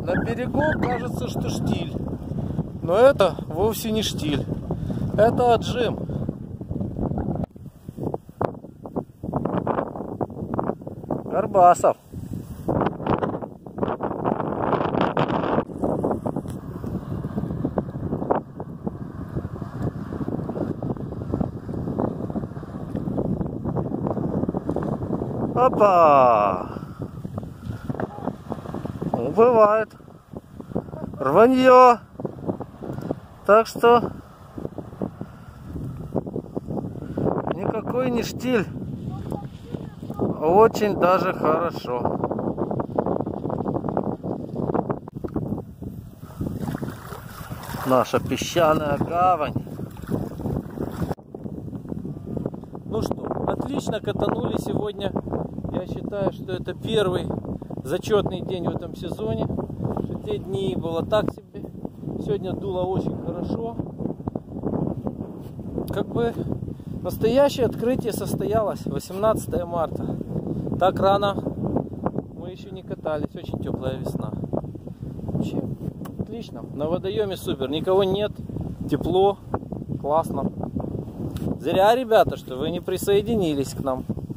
На берегу кажется, что штиль. Но это вовсе не штиль. Это отжим. Горбасов. Опа! Ну, бывает. Рванье. Так что никакой не штиль. Очень даже хорошо. Наша песчаная гавань. Ну что, отлично катанули сегодня. Я считаю, что это первый зачетный день в этом сезоне. Что те дни было так себе. Сегодня дуло очень хорошо. Как бы настоящее открытие состоялось 18 марта. Так рано мы еще не катались. Очень теплая весна. Вообще отлично. На водоеме супер. Никого нет. Тепло. Классно. Зря, ребята, что вы не присоединились к нам.